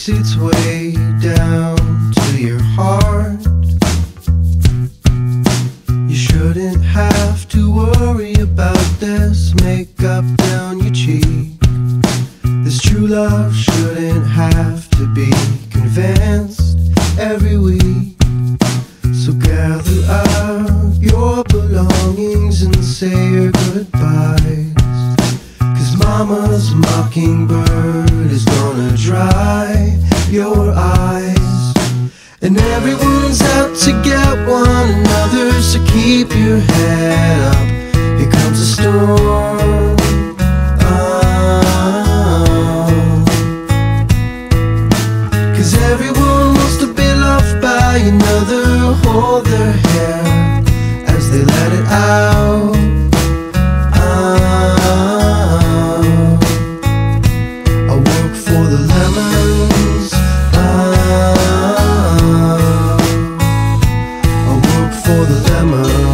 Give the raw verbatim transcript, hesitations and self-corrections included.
makes its way down to your heart. You shouldn't have to worry about this makeup down your cheek. This true love shouldn't have to be convinced every week. So gather up your belongings and say your goodbyes, 'cause mama's mockingbird is gonna dry your eyes. And everyone's out to get one another, so keep your head up. Here comes a storm. Everyone wants to be loved by another. Hold their hair as they let it out. Ah, I work for the lemons. Ah, I work for the lemons.